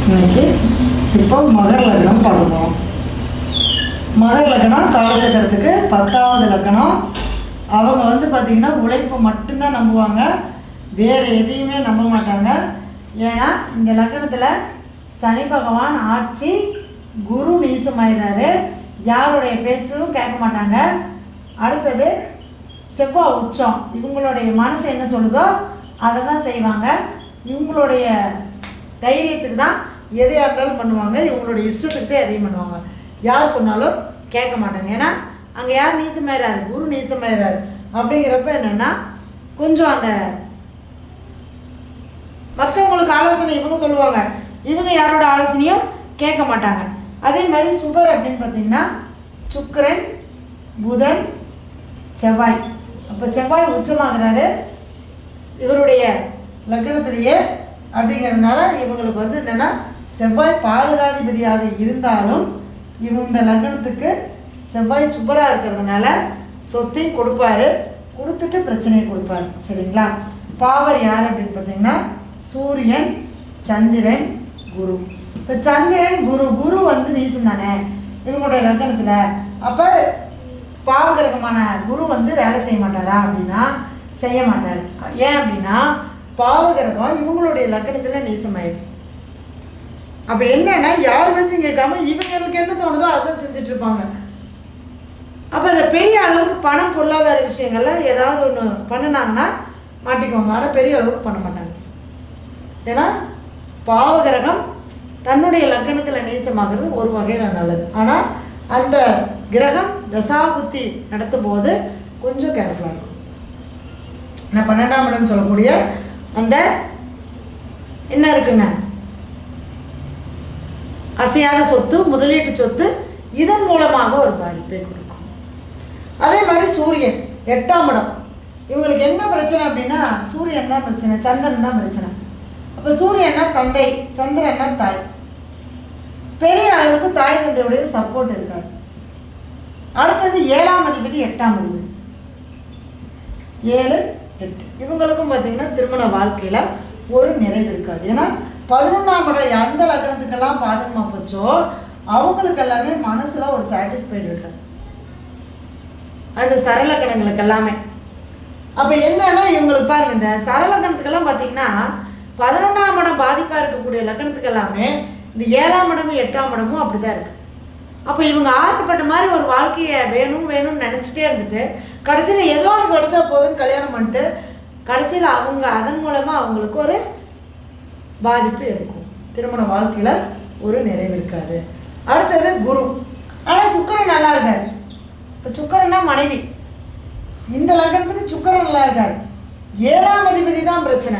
இன்னைக்கு இப்போ மகர லக்னம் பார்ப்போம். மகர லக்னம் காலச்சக்கரத்துக்கு 10வது லக்னம். அவங்க வந்து பார்த்திங்கன்னா உழைப்பு மட்டும்தான் நம்புவாங்க, வேறு எதையுமே நம்ப மாட்டாங்க. ஏன்னா இந்த லக்னத்தில் சனி பகவான் ஆட்சி, குரு நீசமாயிறாரு, யாருடைய பேச்சும் கேட்க மாட்டாங்க. அடுத்தது செவ்வாய் உச்சம். இவங்களுடைய மனசு என்ன சொல்லுதோ அதை தான் செய்வாங்க. இவங்களுடைய தைரியத்துக்கு தான் எதையாக இருந்தாலும் பண்ணுவாங்க, இவங்களுடைய இஷ்டத்துக்கு தான் எதையும் பண்ணுவாங்க. யார் சொன்னாலும் கேட்க மாட்டாங்க. ஏன்னா அங்கே யார் நீசமாயிறாரு, குரு நீசமாயிறாரு. அப்படிங்கிறப்ப என்னென்னா கொஞ்சம் அந்த மற்றவங்களுக்கு ஆலோசனை இவங்க சொல்லுவாங்க, இவங்க யாரோட ஆலோசனையும் கேட்க மாட்டாங்க. அதே மாதிரி சுபர் அப்படின்னு பார்த்தீங்கன்னா சுக்கிரன், புதன், செவ்வாய். அப்போ செவ்வாய் உச்சமாகிறாரு இவருடைய லக்னத்திலேயே. அப்படிங்கிறதுனால இவங்களுக்கு வந்து என்னென்னா செவ்வாய் பாதகாதிபதியாக இருந்தாலும் இந்த லக்னத்துக்கு செவ்வாய் சூப்பராக இருக்கிறதுனால சொத்தையும் கொடுப்பாரு, கொடுத்துட்டு பிரச்சனையை கொடுப்பாரு. சரிங்களா? பாவர் யார் அப்படின்னு பார்த்தீங்கன்னா சூரியன், சந்திரன், குரு. இப்போ சந்திரன், குரு வந்து நீசம் தானே இவங்களுடைய லக்னத்தில். அப்போ பாவகிரகமான குரு வந்து வேலை செய்ய மாட்டாரா அப்படின்னா செய்ய மாட்டார். ஏன் அப்படின்னா பாவகிரகம் இவங்களுடைய லக்னத்தில் நீசமாயிருக்கு. அப்போ என்னன்னா யார் வச்சும் கேட்காம இவங்களுக்கு என்ன தோணுதோ அதுதான் செஞ்சுட்டு இருப்பாங்க. அப்போ அந்த பெரிய அளவுக்கு பணம் பொருளாதார விஷயங்கள்ல ஏதாவது ஒன்று பண்ணினாங்கன்னா மாட்டிக்குவாங்க, ஆனால் பெரிய அளவுக்கு பண்ண மாட்டாங்க. ஏன்னா பாவகிரகம் தன்னுடைய லக்னத்தில் நீசமாகிறது ஒரு வகையில் நல்லது. ஆனால் அந்த கிரகம் தசாபுத்தி நடத்தும் போது கொஞ்சம் கேர்ஃபுல்லாக இருக்கும். நான் 12ஆம் இடம் சொல்லக்கூடிய அந்த என்ன இருக்குங்க, அசையாத சொத்து, முதலீட்டு சொத்து, இதன் மூலமாக ஒரு பாதிப்பை கொடுக்கும். அதே மாதிரி சூரியன் 8ஆம் இடம். இவங்களுக்கு என்ன பிரச்சனை அப்படின்னா சூரியன் தான் பிரச்சனை, சந்திரன் தான் பிரச்சனை. அப்போ சூரியன்னா தந்தை, சந்திரன்னா தாய். பெரிய அளவுக்கு தாய் தந்தையுடைய சப்போர்ட் இருக்காது. அடுத்தது 7ஆம் அதிபதி 8ஆம் அதிபதி, 7, 8. இவங்களுக்கும் பார்த்தீங்கன்னா திருமண வாழ்க்கையில் ஒரு நிறைவு இருக்காது. ஏன்னா 11ஆம் இடம் எந்த லக்னத்துக்கெல்லாம் பாதகமாக போச்சோ அவங்களுக்கு எல்லாமே மனசில் ஒரு சாட்டிஸ்ஃபைடு இருக்காது, அந்த சரலக்கணங்களுக்கு எல்லாமே. அப்போ என்னன்னா இவங்களுக்கு பாருங்கள், இந்த சரலக்கணத்துக்கெல்லாம் பார்த்தீங்கன்னா 11ஆம் இடம் பாதிப்பாக இருக்கக்கூடிய லக்னத்துக்கு எல்லாமே இந்த 7ஆம் இடமும் 8ஆம் இடமும் அப்படி தான் இருக்குது. அப்போ இவங்க ஆசைப்பட்ட மாதிரி ஒரு வாழ்க்கையை வேணும்னு நினச்சிட்டே இருந்துட்டு கடைசியில் ஏதோ ஒன்று கிடைச்சா போதுன்னு கல்யாணம் பண்ணிட்டு கடைசியில் அவங்க அதன் மூலமாக அவங்களுக்கு ஒரு பாதிப்பு இருக்கும், திருமண வாழ்க்கையில் ஒரு நிறைவு இருக்காது. அடுத்தது குரு. ஆனால் சுக்கிரன் நல்லா இருக்காரு. இப்போ சுக்கிரன்னா மனைவி, இந்த லக்னத்துக்கு சுக்கிரன் நல்லா இருக்காரு. 7ஆம் அதிபதி தான் பிரச்சனை.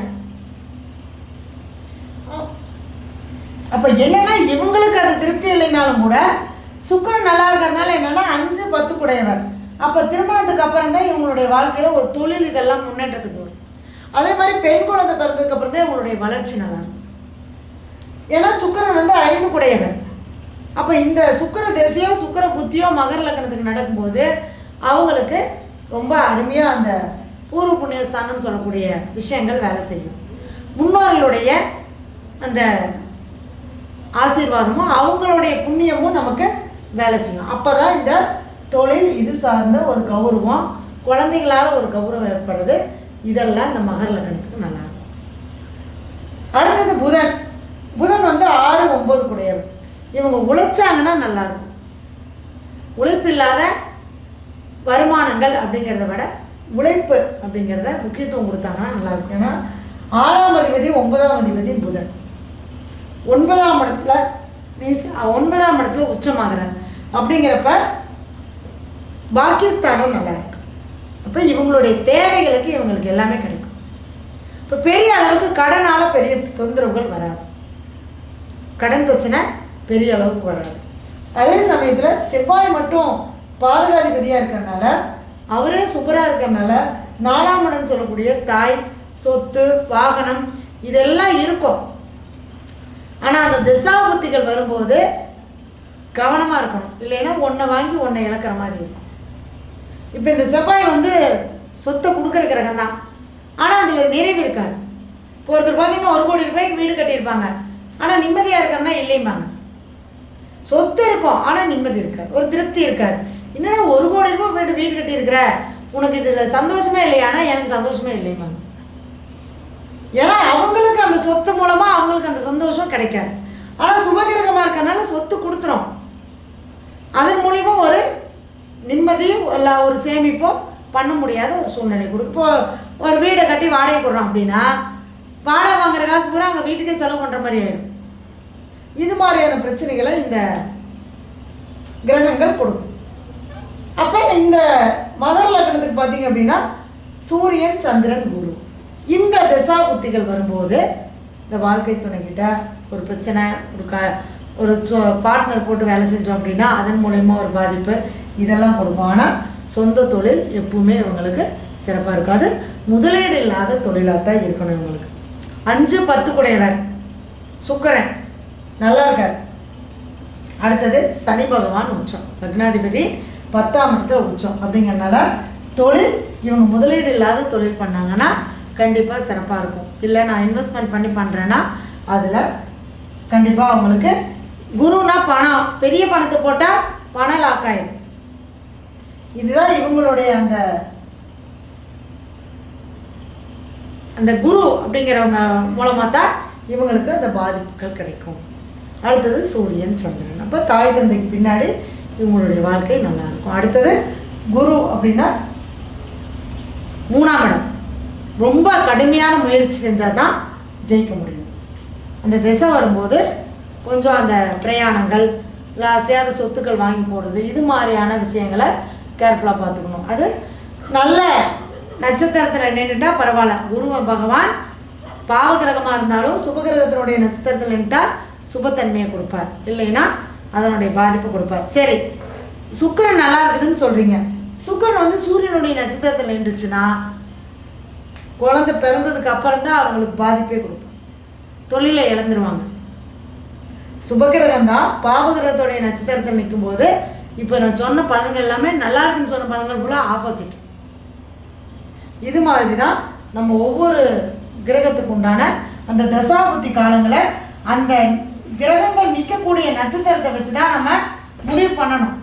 அப்போ என்னன்னா இவங்களுக்கு அது திருப்தி இல்லைனாலும் கூட சுக்கிரன் நல்லா இருக்கிறதுனால என்னன்னா 5, 10 கூடையவர். அப்போ திருமணத்துக்கு அப்புறம் தான் இவங்களுடைய வாழ்க்கையில் ஒரு தொழில் இதெல்லாம் முன்னேற்றத்துக்கு வரும். அதே மாதிரி பெண் குழந்தை பிறந்ததுக்கு அப்புறம் தான் இவங்களுடைய வளர்ச்சி நல்லா இருக்கும். ஏன்னா சுக்கிரன் வந்து 5 கூடையவர். அப்போ இந்த சுக்கிர திசையோ சுக்கிர புத்தியோ மகர லக்னத்துக்கு நடக்கும்போது அவங்களுக்கு ரொம்ப அருமையாக அந்த பூர்வ புண்ணியஸ்தானம் சொல்லக்கூடிய விஷயங்கள் வேலை செய்யும். முன்னோர்களுடைய அந்த ஆசீர்வாதமும் அவங்களுடைய புண்ணியமும் நமக்கு வேலை செய்யும். அப்போ தான் இந்த தொழில் இது சார்ந்த ஒரு கௌரவம், குழந்தைகளால் ஒரு கௌரவம் ஏற்படுறது, இதெல்லாம் இந்த மகர லக்னத்துக்கு நல்லா இருக்கும். அடுத்தது புதன். புதன் வந்து 6, 9 கூடையவர். இவங்க உழைச்சாங்கன்னா நல்லாயிருக்கும். உழைப்பில்லாத வருமானங்கள் அப்படிங்கிறத விட உழைப்பு அப்படிங்கிறத முக்கியத்துவம் கொடுத்தாங்கன்னா நல்லாயிருக்கும். ஏன்னா 6ஆம் அதிபதி 9ஆம் அதிபதி புதன் 9ஆம் இடத்துல 9ஆம் இடத்துல உச்சமாகிறார். அப்படிங்கிறப்ப பாக்கியஸ்தானம் நல்லா இருக்கு. அப்போ இவங்களுடைய தேவைகளுக்கு இவங்களுக்கு எல்லாமே கிடைக்கும். இப்போ பெரிய அளவுக்கு கடனால் பெரிய தொந்தரவுகள் வராது, கடன் பிரச்சனை பெரிய அளவுக்கு வராது. அதே சமயத்தில் செவ்வாய் மட்டும் பாதகாதிபதியாக இருக்கிறதுனால அவரே சூப்பராக இருக்கிறதுனால 4ஆம் இடம் சொல்லக்கூடிய தாய், சொத்து, வாகனம் இதெல்லாம் இருக்கும். ஆனால் அந்த திசாபுத்திகள் வரும்போது கவனமாக இருக்கணும், இல்லைன்னா ஒன்றை வாங்கி ஒன்றை இழக்கிற மாதிரி இருக்கும். இப்போ இந்த செவ்வாய் வந்து சொத்தை கொடுக்குற கிரகம் தான், ஆனால் அதில் நிறைவு இருக்காது. இப்போ ஒருத்தர் பார்த்தீங்கன்னா 1 கோடி ரூபாய்க்கு வீடு கட்டியிருப்பாங்க, ஆனால் நிம்மதியாக இருக்காருன்னா இல்லைம்பாங்க. சொத்து இருக்கும் ஆனால் நிம்மதி இருக்காது, ஒரு திருப்தி இருக்காது. என்னடா 1 கோடி ரூபாய் போய்ட்டு வீடு கட்டியிருக்கிற, உனக்கு இதில் சந்தோஷமே இல்லையா? ஆனால் எனக்கு சந்தோஷமே இல்லைம்பாங்க. ஏன்னா அவங்களுக்கு அந்த சொத்து மூலமாக அவங்களுக்கு அந்த சந்தோஷம் கிடைக்காது. ஆனால் சுபகிரகமாக இருக்கிறதுனால சொத்து கொடுத்துரும், அதன் மூலிமா ஒரு நிம்மதியும் இல்லை ஒரு சேமிப்போ பண்ண முடியாத ஒரு சூழ்நிலை கொடுக்கும். இப்போ ஒரு வீடை கட்டி வாடகை போடுறோம் அப்படின்னா வாடகை வாங்குற காசு பூரா அங்கே வீட்டுக்கே செலவு பண்ணுற மாதிரி ஆயிடும். இது மாதிரியான பிரச்சனைகளை இந்த கிரகங்கள் கொடுக்கும். அப்போ இந்த மகர லக்னத்துக்கு பார்த்தீங்க அப்படின்னா சூரியன், சந்திரன், குரு இந்த திசா புத்திகள் வரும்போது இந்த வாழ்க்கை துணைக்கிட்ட ஒரு பிரச்சனை, ஒரு பார்ட்னர் போட்டு வேலை செஞ்சோம் அப்படின்னா அதன் மூலயமா ஒரு பாதிப்பு இதெல்லாம் கொடுக்கும். ஆனால் சொந்த தொழில் எப்பவுமே இவங்களுக்கு சிறப்பாக இருக்கும். அது முதலீடு இல்லாத தொழிலாக தான் இருக்கணும் இவங்களுக்கு. 5, 10 குடையவர் சுக்கிரன் நல்லா இருக்கார். அடுத்தது சனி பகவான் உச்சம், லக்னாதிபதி 10ஆம் இடத்துல உச்சம். அப்படிங்கிறனால தொழில் இவங்க முதலீடு இல்லாத தொழில் பண்ணாங்கன்னா கண்டிப்பாக சிறப்பாக இருக்கும். இல்லை நான் இன்வெஸ்ட்மெண்ட் பண்ணி பண்ணுறேன்னா அதில் கண்டிப்பாக அவங்களுக்கு குருனா பணம், பெரிய பணத்தை போட்டால் பணம் லாக் ஆயிடும். இதுதான் இவங்களுடைய அந்த குரு அப்படிங்கிறவங்க மூலமாக தான் இவங்களுக்கு அந்த பாதிப்புகள் கிடைக்கும். அடுத்தது சூரியன், சந்திரன். அப்போ தாய் தந்தைக்கு பின்னாடி இவங்களுடைய வாழ்க்கை நல்லாயிருக்கும். அடுத்தது குரு அப்படின்னா 3ஆம் இடம். ரொம்ப கடுமையான முயற்சி செஞ்சால் தான் ஜெயிக்க முடியும். அந்த திசை வரும்போது கொஞ்சம் அந்த பிரயாணங்கள், சேத சொத்துக்கள் வாங்கி போடுறது, இது மாதிரியான விஷயங்களை கேர்ஃபுல்லாக பார்த்துக்கணும். அது நல்ல நட்சத்திரத்தில் நின்றுட்டா பரவாயில்ல, குரு பகவான் பாவகிரகமாக இருந்தாலும் சுபகிரகத்தினுடைய நட்சத்திரத்தில் நின்றுட்டா சுபத்தன்மையை கொடுப்பார், இல்லைன்னா அதனுடைய பாதிப்பு கொடுப்பார். சரி, சுக்கிரன் நல்லா இருக்குதுன்னு சொல்கிறீங்க. சுக்கிரன் வந்து சூரியனுடைய நட்சத்திரத்தில் நின்றுச்சுன்னா குழந்தை பிறந்ததுக்கு அப்புறம் தான் அவங்களுக்கு பாதிப்பே கொடுப்பார், தொழிலை இழந்துருவாங்க. சுபகிரகம் தான் பாவகிரகத்துடைய நட்சத்திரத்தில் நிற்கும்போது இப்போ நான் சொன்ன பலன்கள் எல்லாமே நல்லா இருக்குன்னு சொன்ன பலன்கள் கூட ஆப்போசிட். இது மாதிரி தான் நம்ம ஒவ்வொரு கிரகத்துக்கு உண்டான அந்த தசாபுத்தி காலங்களை அந்த கிரகங்கள் நிற்கக்கூடிய நட்சத்திரத்தை வச்சு தான் நம்ம முடிவு பண்ணணும்.